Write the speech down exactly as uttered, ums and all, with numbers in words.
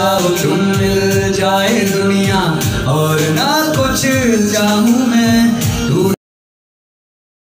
जाओ तुम, मिल जाए दुनिया और ना कुछ चाहूं